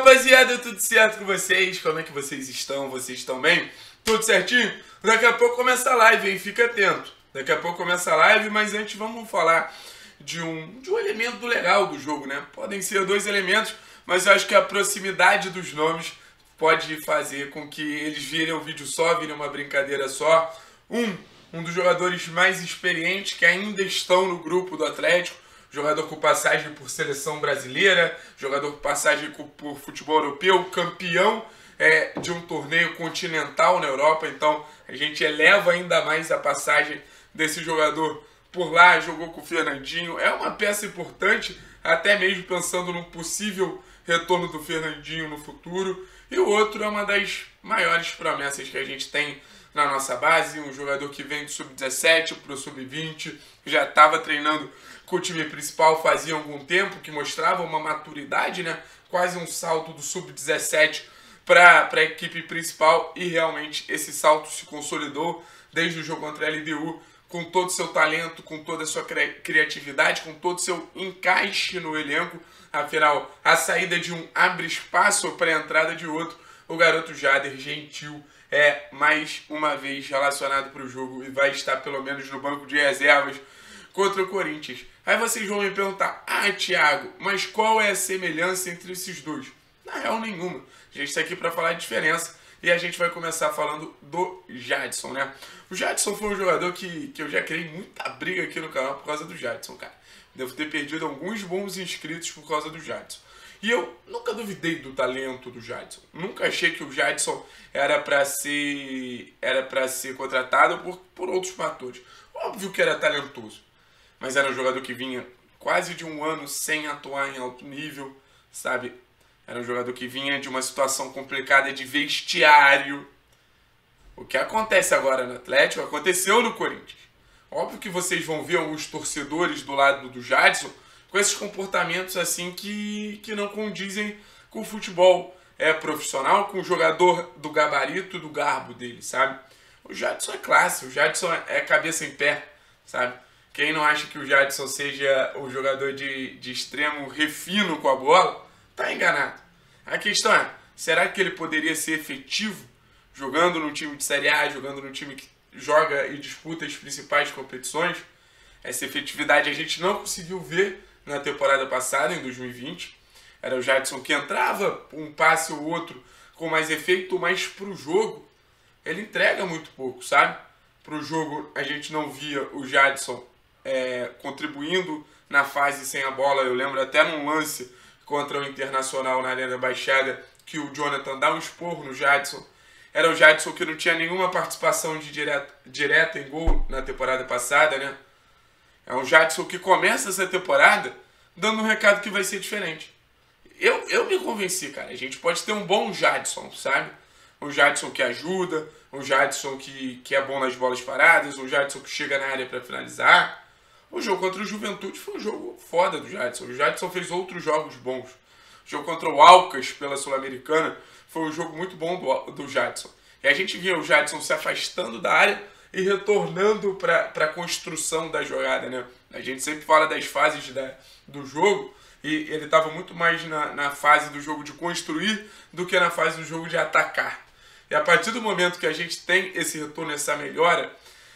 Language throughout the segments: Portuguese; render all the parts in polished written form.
rapaziada, tudo certo com vocês? Como é que vocês estão? Vocês estão bem? Tudo certinho? Daqui a pouco começa a live, hein? Fica atento. Daqui a pouco começa a live, mas antes vamos falar de um elemento legal do jogo, né? Podem ser dois elementos, mas eu acho que a proximidade dos nomes pode fazer com que eles virem um vídeo só, virem uma brincadeira só. Um dos jogadores mais experientes que ainda estão no grupo do Atlético, jogador com passagem por seleção brasileira, jogador com passagem por futebol europeu, campeão de um torneio continental na Europa, então a gente eleva ainda mais a passagem desse jogador por lá, jogou com o Fernandinho, é uma peça importante, até mesmo pensando no possível retorno do Fernandinho no futuro, e o outro é uma das maiores promessas que a gente tem na nossa base, um jogador que vem do Sub-17 para o Sub-20, já estava treinando com o time principal fazia algum tempo, que mostrava uma maturidade, né? Quase um salto do Sub-17 para a equipe principal, e realmente esse salto se consolidou desde o jogo contra a LDU, com todo o seu talento, com toda a sua criatividade, com todo o seu encaixe no elenco. Afinal, a saída de um abre espaço para a entrada de outro. O garoto Jader Gentil é mais uma vez relacionado para o jogo e vai estar pelo menos no banco de reservas contra o Corinthians. Aí vocês vão me perguntar, Thiago, mas qual é a semelhança entre esses dois? Na real, nenhuma. A gente está aqui para falar de diferença e a gente vai começar falando do Jadson, né? O Jadson foi um jogador que eu já criei muita briga aqui no canal por causa do Jadson, cara. Devo ter perdido alguns bons inscritos por causa do Jadson. E eu nunca duvidei do talento do Jadson. Nunca achei que o Jadson era para ser contratado por outros fatores. Óbvio que era talentoso, mas era um jogador que vinha quase de um ano sem atuar em alto nível, sabe? Era um jogador que vinha de uma situação complicada de vestiário. O que acontece agora no Atlético aconteceu no Corinthians. Óbvio que vocês vão ver alguns torcedores do lado do Jadson com esses comportamentos assim que não condizem com o futebol profissional, com o jogador do gabarito, do garbo dele, sabe? O Jadson é classe, o Jadson é cabeça em pé, sabe? Quem não acha que o Jadson seja o jogador de extremo refino com a bola, tá enganado. A questão é, será que ele poderia ser efetivo jogando num time de Série A, jogando num time que joga e disputa as principais competições? Essa efetividade a gente não conseguiu ver na temporada passada, em 2020. Era o Jadson que entrava um passe ou outro com mais efeito, mas pro jogo ele entrega muito pouco, sabe? Pro jogo a gente não via o Jadson contribuindo na fase sem a bola. Eu lembro até num lance contra o Internacional na Arena Baixada que o Jonathan dá um esporro no Jadson. Era o Jadson que não tinha nenhuma participação direta em gol na temporada passada, né? É um Jadson que começa essa temporada dando um recado que vai ser diferente. Eu me convenci, cara. A gente pode ter um bom Jadson, sabe? Um Jadson que ajuda, um Jadson que é bom nas bolas paradas, um Jadson que chega na área para finalizar. O jogo contra o Juventude foi um jogo foda do Jadson. O Jadson fez outros jogos bons. O jogo contra o Alcas pela Sul-Americana foi um jogo muito bom do Jadson. E a gente via o Jadson se afastando da área e retornando para a construção da jogada, né? A gente sempre fala das fases do jogo e ele estava muito mais na fase do jogo de construir do que na fase do jogo de atacar. E a partir do momento que a gente tem esse retorno, essa melhora,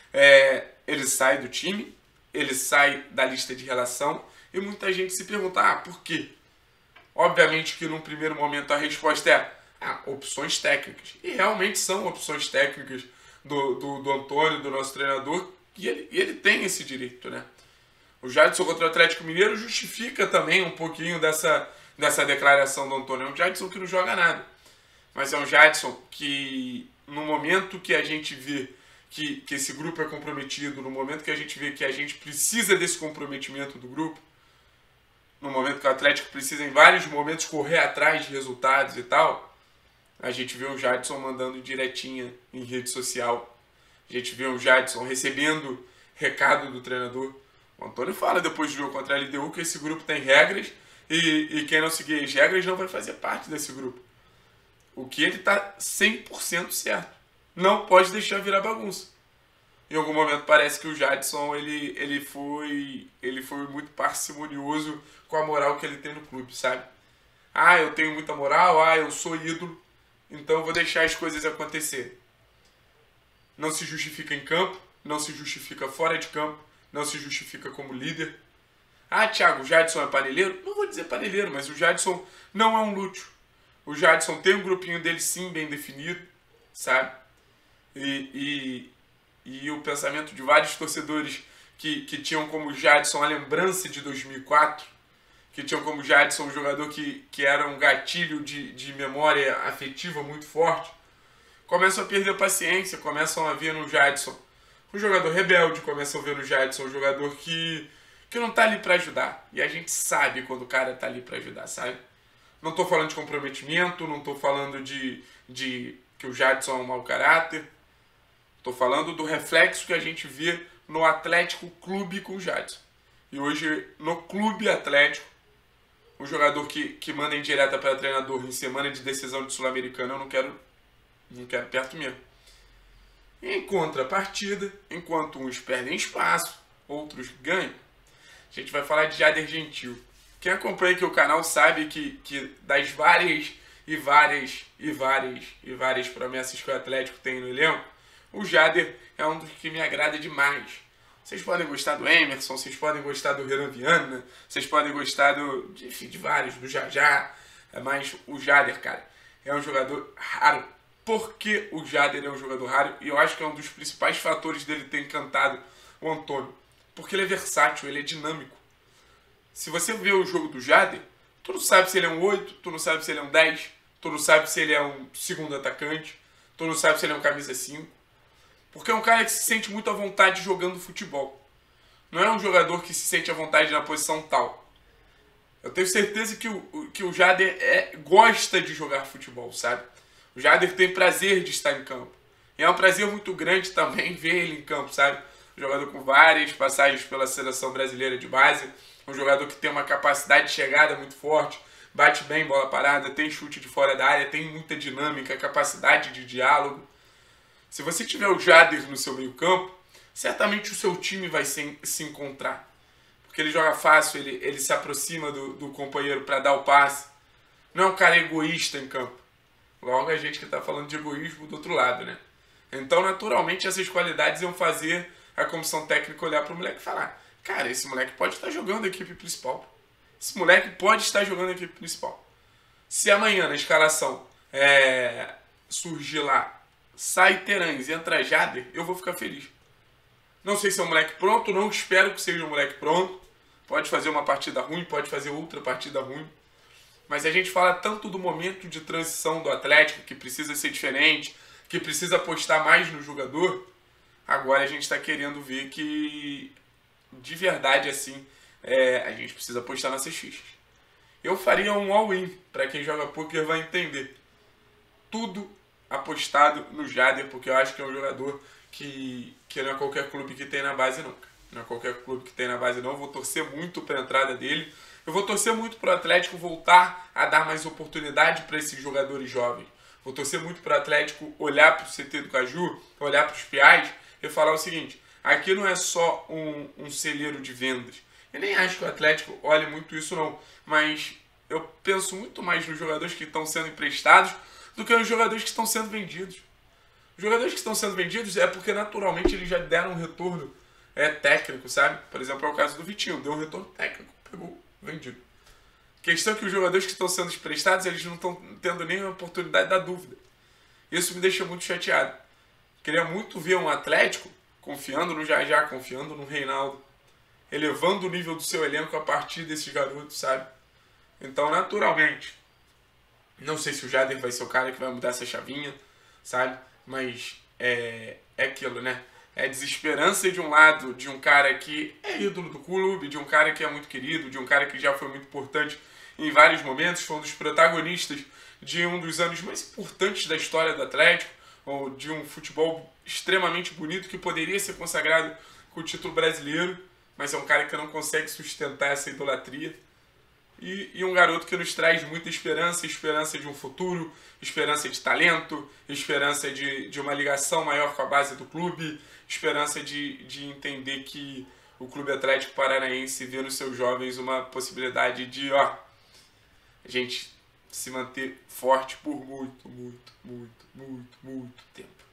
ele sai do time, ele sai da lista de relação e muita gente se pergunta, por quê? Obviamente que num primeiro momento a resposta é opções técnicas. E realmente são opções técnicas do Antônio, do nosso treinador, e ele tem esse direito, né? O Jadson contra o Atlético Mineiro justifica também um pouquinho dessa declaração do Antônio. É um Jadson que não joga nada, mas é um Jadson que no momento que a gente vê que esse grupo é comprometido, no momento que a gente vê que a gente precisa desse comprometimento do grupo, no momento que o Atlético precisa em vários momentos correr atrás de resultados e tal, a gente vê o Jadson mandando direitinha em rede social, a gente vê o Jadson recebendo recado do treinador. O Antônio fala depois do jogo contra a LDU que esse grupo tem regras e quem não seguir as regras não vai fazer parte desse grupo. O que ele está 100% certo. Não pode deixar virar bagunça. Em algum momento parece que o Jadson ele foi muito parcimonioso com a moral que ele tem no clube, sabe? Ah, eu tenho muita moral, ah, eu sou ídolo, então eu vou deixar as coisas acontecerem. Não se justifica em campo, não se justifica fora de campo, não se justifica como líder. Ah, Thiago, o Jadson é paneleiro? Não vou dizer paneleiro, mas o Jadson não é um lúcio. O Jadson tem um grupinho dele sim bem definido, sabe? E o pensamento de vários torcedores que tinham como Jadson a lembrança de 2004, que tinham como Jadson um jogador que era um gatilho de memória afetiva muito forte, começam a perder paciência, começam a ver no Jadson um jogador rebelde, começam a ver no Jadson um jogador que não tá ali para ajudar. E a gente sabe quando o cara tá ali para ajudar, sabe? Não tô falando de comprometimento, não tô falando de que o Jadson é um mau caráter. Tô falando do reflexo que a gente vê no Atlético Clube com o Jadson. E hoje, no Clube Atlético, o jogador que manda em direta para treinador em semana de decisão de Sul-Americana, eu não quero perto mesmo. E em contrapartida, enquanto uns perdem espaço, outros ganham, a gente vai falar de Jader Gentil. Quem acompanha aqui o canal sabe que das várias promessas que o Atlético tem no elenco, o Jader é um dos que me agrada demais. Vocês podem gostar do Emerson, vocês podem gostar do Renan Viana, vocês podem gostar de vários, do Jajá, mas o Jader, cara, é um jogador raro. Por que o Jader é um jogador raro? E eu acho que é um dos principais fatores dele ter encantado o Antônio. Porque ele é versátil, ele é dinâmico. Se você vê o jogo do Jader, tu não sabe se ele é um 8, tu não sabe se ele é um 10, tu não sabe se ele é um segundo atacante, tu não sabe se ele é um camisa 5. Porque é um cara que se sente muito à vontade jogando futebol. Não é um jogador que se sente à vontade na posição tal. Eu tenho certeza que o Jader gosta de jogar futebol, sabe? O Jader tem prazer de estar em campo. E é um prazer muito grande também ver ele em campo, sabe? Um jogador com várias passagens pela seleção brasileira de base. Um jogador que tem uma capacidade de chegada muito forte. Bate bem bola parada, tem chute de fora da área, tem muita dinâmica, capacidade de diálogo. Se você tiver o Jader no seu meio campo, certamente o seu time vai se encontrar. Porque ele joga fácil, ele se aproxima do companheiro para dar o passe. Não é um cara egoísta em campo. Logo a gente que está falando de egoísmo do outro lado, né? Então, naturalmente, essas qualidades iam fazer a comissão técnica olhar para o moleque e falar: cara, esse moleque pode estar jogando a equipe principal. Esse moleque pode estar jogando a equipe principal. Se amanhã na escalação surgir lá, sai Terãs e entra Jader, eu vou ficar feliz. Não sei se é um moleque pronto, não espero que seja um moleque pronto. Pode fazer uma partida ruim, pode fazer outra partida ruim. Mas a gente fala tanto do momento de transição do Atlético, que precisa ser diferente, que precisa apostar mais no jogador. Agora a gente está querendo ver que, de verdade, assim, a gente precisa apostar nessas fichas. Eu faria um all-in, para quem joga poker vai entender. Tudo apostado no Jader, porque eu acho que é um jogador que não é qualquer clube que tem na base não. Não é qualquer clube que tem na base não. Eu vou torcer muito para a entrada dele. Eu vou torcer muito para o Atlético voltar a dar mais oportunidade para esses jogadores jovens. Vou torcer muito para o Atlético olhar para o CT do Caju, olhar para os Piais e falar o seguinte: aqui não é só um celeiro de vendas. Eu nem acho que o Atlético olhe muito isso não, mas eu penso muito mais nos jogadores que estão sendo emprestados do que nos jogadores que estão sendo vendidos. Os jogadores que estão sendo vendidos é porque naturalmente eles já deram um retorno técnico, sabe? Por exemplo, é o caso do Vitinho, deu um retorno técnico, pegou, vendido. A questão é que os jogadores que estão sendo emprestados, eles não estão tendo nem a oportunidade da dúvida. Isso me deixa muito chateado. Queria muito ver um Atlético confiando no Jajá, confiando no Reinaldo, elevando o nível do seu elenco a partir desses garotos, sabe? Então, naturalmente, não sei se o Jader vai ser o cara que vai mudar essa chavinha, sabe? Mas é aquilo, né? É desesperança de um lado, de um cara que é ídolo do clube, de um cara que é muito querido, de um cara que já foi muito importante em vários momentos, foi um dos protagonistas de um dos anos mais importantes da história do Atlético, ou de um futebol extremamente bonito que poderia ser consagrado com o título brasileiro, mas é um cara que não consegue sustentar essa idolatria. E um garoto que nos traz muita esperança, esperança de um futuro, esperança de talento, esperança de uma ligação maior com a base do clube, esperança de entender que o Clube Atlético Paranaense vê nos seus jovens uma possibilidade de, a gente se manter forte por muito tempo.